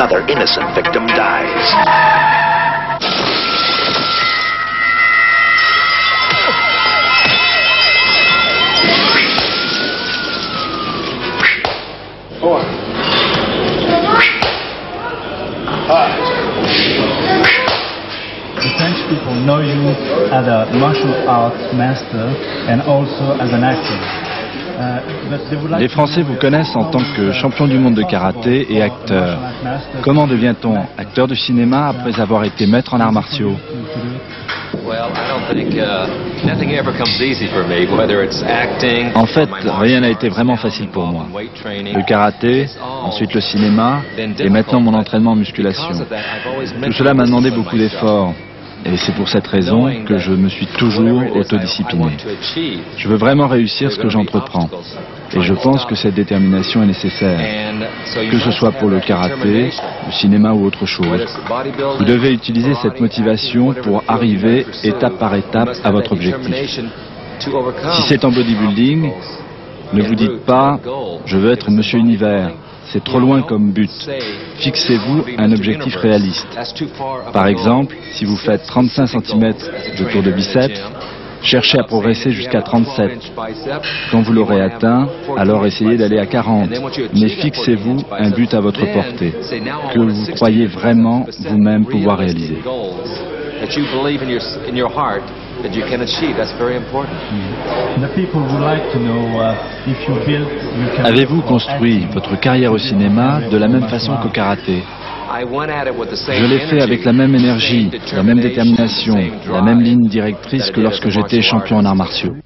another innocent victim dies. The French people know you as a martial arts master and also as an actor. Les Français vous connaissent en tant que champion du monde de karaté et acteur. Comment devient-on acteur de cinéma après avoir été maître en arts martiaux? En fait, rien n'a été vraiment facile pour moi. Le karaté, ensuite le cinéma, et maintenant mon entraînement en musculation. Tout cela m'a demandé beaucoup d'efforts. Et c'est pour cette raison que je me suis toujours autodiscipliné. Je veux vraiment réussir ce que j'entreprends. Et je pense que cette détermination est nécessaire, que ce soit pour le karaté, le cinéma ou autre chose. Vous devez utiliser cette motivation pour arriver étape par étape à votre objectif. Si c'est en bodybuilding, ne vous dites pas « je veux être Monsieur Univers ». C'est trop loin comme but. Fixez-vous un objectif réaliste. Par exemple, si vous faites 35 cm de tour de biceps, cherchez à progresser jusqu'à 37. Quand vous l'aurez atteint, alors essayez d'aller à 40. Mais fixez-vous un but à votre portée, que vous croyez vraiment vous-même pouvoir réaliser. Avez-vous construit votre carrière au cinéma de la même façon qu'au karaté? Je l'ai fait avec la même énergie, la même détermination, la même ligne directrice que lorsque j'étais champion en arts martiaux.